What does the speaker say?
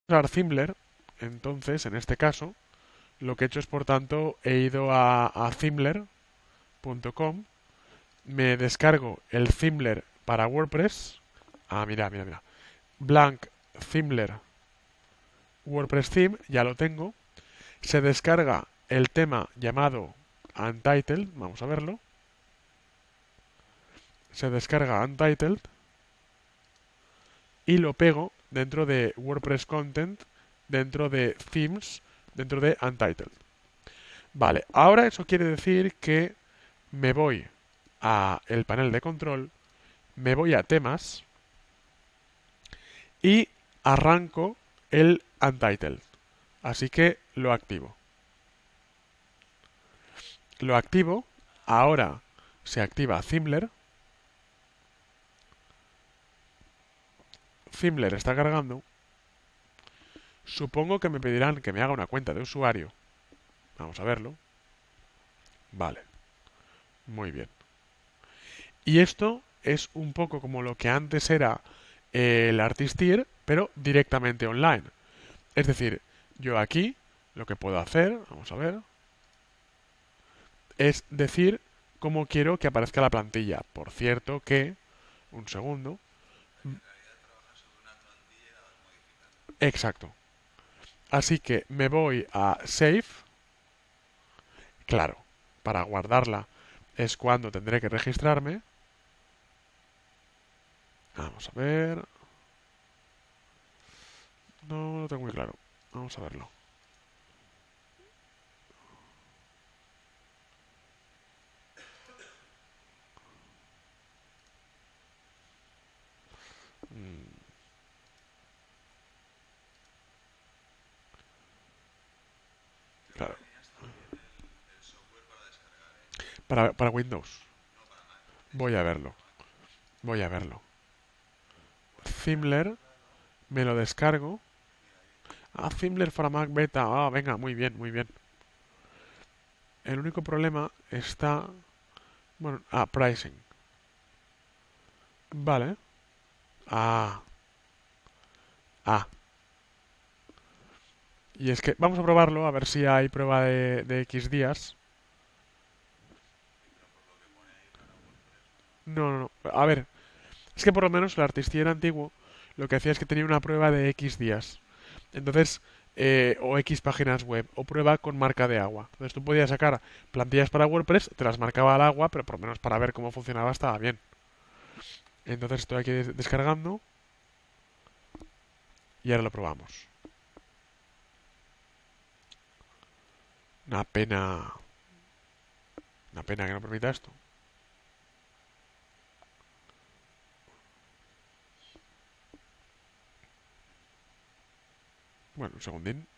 usar Zimbler, entonces, en este caso, lo que he hecho es, por tanto, he ido a Zimbler.com, me descargo el Zimbler para WordPress. Ah, mira, mira, mira. Blank Zimbler WordPress Theme, ya lo tengo. Se descarga el tema llamado Untitled, vamos a verlo. Se descarga Untitled y lo pego dentro de WordPress Content, dentro de Themes, dentro de Untitled. Vale, ahora eso quiere decir que me voy a el panel de control, me voy a temas y arranco el Untitled. Así que lo activo. Lo activo, ahora se activa Zimbler. Zimbler está cargando. Supongo que me pedirán que me haga una cuenta de usuario. Vamos a verlo. Vale, muy bien. Y esto es un poco como lo que antes era el Artistier, pero directamente online. Es decir, yo aquí lo que puedo hacer, vamos a ver, es decir cómo quiero que aparezca la plantilla. Por cierto que, un segundo, exacto. Así que me voy a Save, claro, para guardarla es cuando tendré que registrarme. Vamos a ver, no lo tengo muy claro. Vamos a verlo. Mm, claro, para Windows. Voy a verlo, voy a verlo. Zimbler, me lo descargo. Ah, Zimbler para Mac Beta. Ah, venga, muy bien, muy bien. El único problema está... Bueno, pricing. Vale. Ah, ah. Y es que vamos a probarlo, a ver si hay prueba de X días. No, no, no. A ver, es que por lo menos el Artistier antiguo lo que hacía es que tenía una prueba de X días. Entonces, o X páginas web, o prueba con marca de agua. Entonces tú podías sacar plantillas para WordPress, te las marcaba al agua, pero por lo menos para ver cómo funcionaba estaba bien. Entonces estoy aquí descargando y ahora lo probamos. Una pena, una pena que no permita esto. Bueno, un segundín.